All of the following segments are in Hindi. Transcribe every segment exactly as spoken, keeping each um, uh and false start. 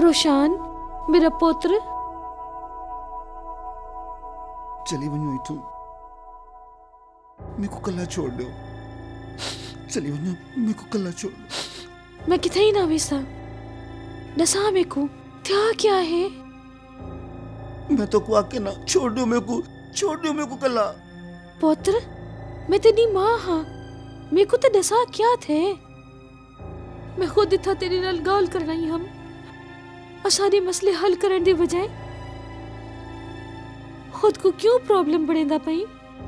रोशान मेरा पुत्र चली वञो इथों, मेरे को कल्ला छोड़ दो। चली वञो, मेरे को कल्ला छोड़ दो। मैं किथे ही ना वेसा दसा मेरे को क्या क्या है। मैं तो को आके ना छोड़ दो, मेरे को छोड़ दो, मेरे को कल्ला। पुत्र मैं तेरी मां हाँ, मेरे को तो दसा क्या थे। मैं खुद इथा तेरे नाल गाल कर रही हम और सारे मसले हल करने दे बजाय खुद को क्यों प्रॉब्लम बढ़ेंदा पई।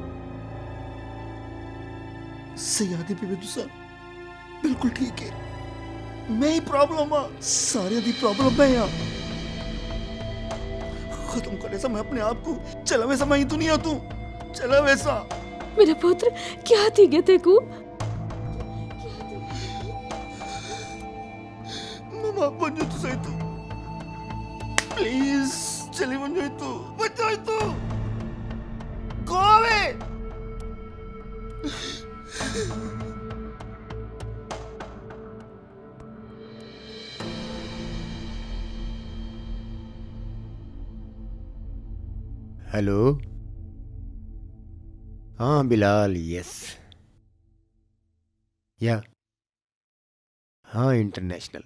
सही आदे पे तुसा बिल्कुल ठीक है, मैं ही प्रॉब्लम आ, सारे दी प्रॉब्लम मैं आ। खत्म कर ऐसा मैं अपने आप को, चला वैसा मैं ही दुनिया तू, चला वैसा। मेरा पुत्र क्या थी गए तेको। मम्मा बन जा तू सही तू, प्लीज चली बन जा तू, बचा तू, गो अवे। हेलो, हाँ बिलाल, यस या हाँ international.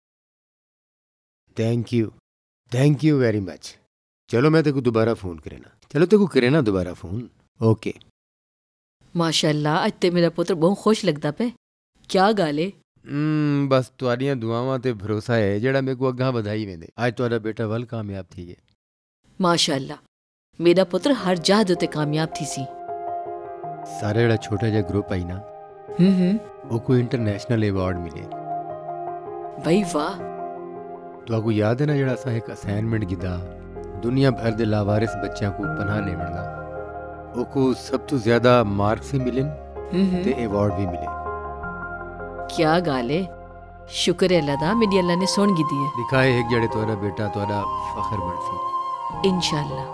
Thank you thank you very much. चलो मैं तेको दोबारा फ़ोन करे ना, चलो तेको करे ना दोबारा फ़ोन। ओके। माशाअल्लाह अज ते मेरा पुत्र बहुत खुश लगता पे। क्या गाले? हम्म बस तुहाड़ियां दुआवां ते भरोसा है जेड़ा मेरे को अग्गां बधाई वेंदे। आज तुहाड़ा बेटा वल कामयाब थी गए। माशाअल्लाह मेरा पुत्र हर जाद उते कामयाब थी सी। सारे जेड़ा छोटा जिहा ग्रुप आई ना, हम्म हम्म वो कोई इंटरनेशनल अवार्ड मिले। भाई वाह। तो आपको याद है ना जेड़ा असा एक असाइनमेंट कीता दुनिया भर दे लावारिस बच्चों को पनाह लेवन दा, ओको सब तो ज्यादा मार्क्स ही मिले ते अवार्ड भी मिले। क्या गाल है, शुक्र है अल्लाह दा, मेरी अल्लाह ने सुन गी दी है। दिखा है एक जड़े तोरा बेटा तोरा फखर बनसी इंशाअल्लाह।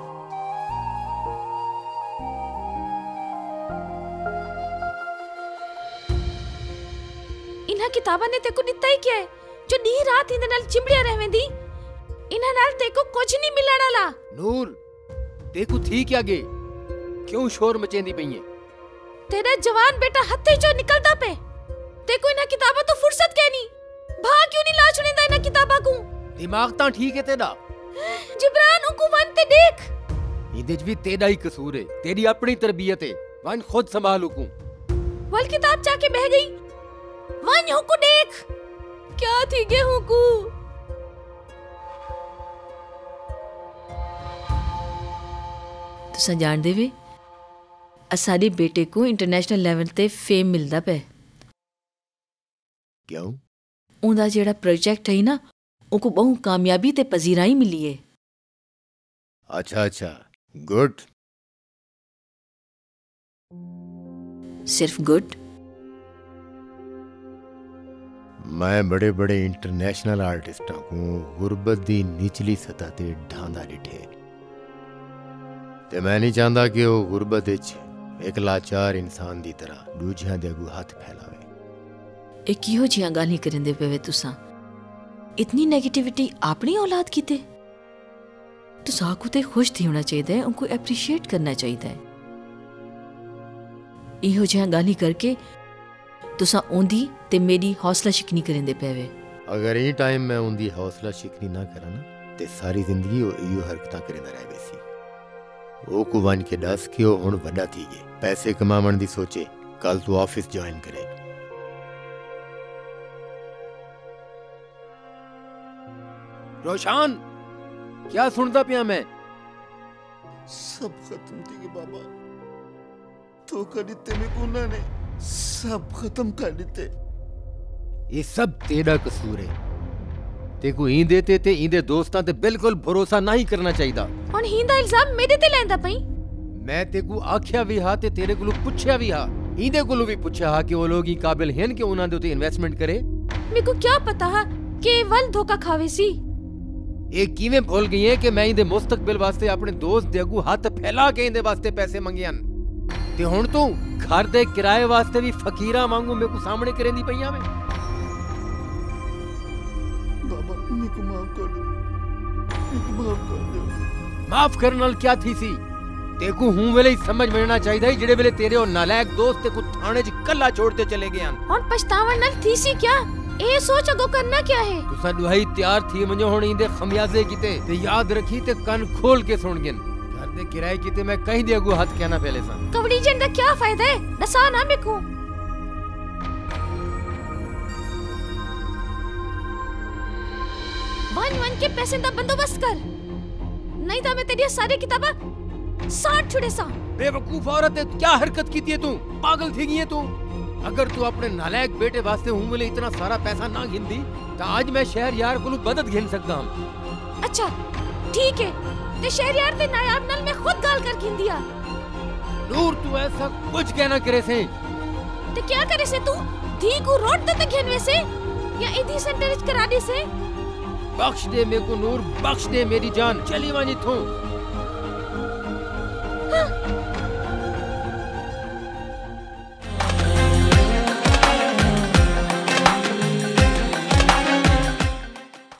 इन्हा किताबा ने तेको दिता ही क्या है जो दी रात इंदे नाल चिमड़िया रहवेंदी। इन्हा नाल तेको कुछ नहीं मिलण वाला। नूर तेको थी क्या गे, क्यों शोर मचेंदी पई है? तेरा जवान बेटा हथे जो निकलदा पे, तेको इन्हा किताबा तो फुर्सत कहनी। भा क्यों नहीं ला छुनेंदा इन्हा किताबा को। दिमाग ता ठीक है तेरा। जिब्रान उनको वन ते देख, इदे भी तेरा ही कसूर है, तेरी अपनी तरबियत है। वन खुद संभाल हुकू। वल किताब जाके बह गई, वन हुकू देख क्या थी गे हुकू। तुसा जान दे वे असारे बेटे को इंटरनेशनल लेवल ते फेम मिलदा पे। क्यों? उनदा जेड़ा प्रोजेक्ट है ना, उनको बहुत कामयाबी ते पजीराई मिली है। अच्छा अच्छा, गुड। सिर्फ गुड? मैं बड़े बड़े इंटरनेशनल आर्टिस्टां को गुरबत दी निचली सतह ते ढांदा डिठे, ते मैं नहीं चाहता कि वो गुरबत विच एक लाचार इंसान दी तरह दूजियां दे अगू हाथ फैलावे। एक किहो जियां गाली करेंदे पे तुसा, इतनी नेगेटिविटी अपनी औलाद की ते तुसा को ते खुश थी होना चाहिए, उनको एप्रिशिएट करना चाहिए। इहो जियां गाली करके तुसा ओंदी ते मेरी हौसला शिकनी करेंदे पेवे। अगर ई टाइम मैं उनकी हौसला शिकनी ना करा ना, ते सारी जिंदगी वो इहो हरकतां करेंदा रह बेसी। वो को वन के दस कि वो हुण वड्डा थी गए, पैसे कमावन दी सोचे, कल तू ऑफिस ज्वाइन करे। रोशान क्या सुनता पिया मैं? सब खत्म थी गए बाबा, तो कर दिते मेरे को उन्होंने, सब खत्म कर दिते। ये सब तेरा कसूर है। तेको ईंदे ते ते ईंदे दोस्तां ते बिल्कुल भरोसा नहीं करना चाहिदा। हुण हींदा इल्जाम मेरे ते लैंदा पई। मैं तेको आख्या भी हा ते तेरे कोलों पुछया भी हा, ईंदे कोलों भी पुछया हा कि वो लोग ई काबिल हैं कि उन्हां दे उते इन्वेस्टमेंट करे। मेरे को क्या पता है कि वल धोखा खावे सी। ये किवें भूल गई है कि मैं ईंदे मुस्तकबिल वास्ते अपने दोस्त दे अगू हाथ फैला के ईंदे वास्ते पैसे मंगियान, ते हुण तू घर दे किराए वास्ते भी फकीरा वांगू मेरे को सामने करेंदी पईया में। बाबा मेरे को माफ कर दो, मेरे को माफ कर दो। माफ करने नाल क्या थी सी? तेकू हूं वेले ही समझ मिलना चाहिए जेड़े वेले तेरे और नालायक दोस्त तेकू थाने च कल्ला छोड़ते चले गए हन। और पछतावन नाल थी सी क्या? ए सोच अगो करना क्या है? तुसा दुहाई तैयार थी मुझे हुन इंदे खमियाजे कीते ते याद रखी ते कान खोल के सुन गिन। घर दे किराए कीते मैं कहीं दे अगू हाथ कहना पहले सा। कवड़ी जन दा क्या फायदा है? दसा ना मेरे को। वन वन के पैसे दा बंदोबस्त कर, नहीं तो मैं तेरी सारी किताबा साठ छुड़े सा। बेवकूफ औरत है, क्या हरकत की थी तू? पागल थी गई है तू? अगर तू अपने नालायक बेटे वास्ते हूं वेले इतना सारा पैसा ना गिनदी तो आज मैं शहर यार को बदद गिन सकता हूं। अच्छा ठीक है, ते शहर यार ते नायाब नल में खुद गाल कर गिन दिया। नूर तू ऐसा कुछ कहना करे से। ते क्या करे से तू? धी को रोड तक गिनवे से या इधी सेंटर करा दे से? बख्श दे मेरे को नूर, बख्श दे मेरी जान, चली वानी थू।